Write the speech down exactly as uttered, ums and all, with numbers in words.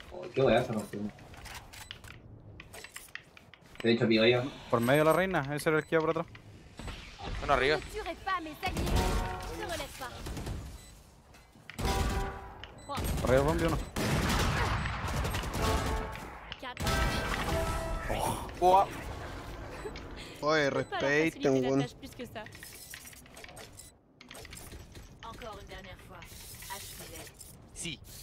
Oh, qué weá esa canción. De hecho, pido yo. Por medio de la reina, ese era el que iba por atrás. Uno arriba. Ne tuerai pas mes alliés. Ne relève pas. Arriba bombi uno. quatre. Uah. Oye, Pas la respeten, faciliter la weón. tâche plus que ça. Encore une dernière fois. Achevez-les. Sí.